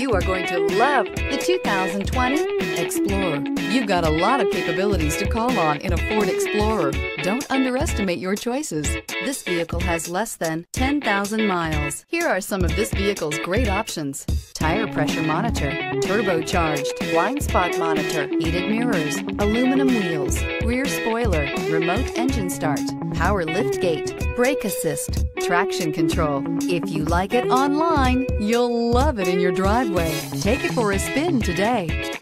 You are going to love the 2020 Explorer. You've got a lot of capabilities to call on in a Ford Explorer. Don't underestimate your choices. This vehicle has less than 10,000 miles. Here are some of this vehicle's great options: tire pressure monitor, turbocharged, blind spot monitor, heated mirrors, aluminum wheels, rear spoiler, remote engine start, power lift gate, brake assist, traction control. If you like it online, you'll love it in your driveway. Take it for a spin today.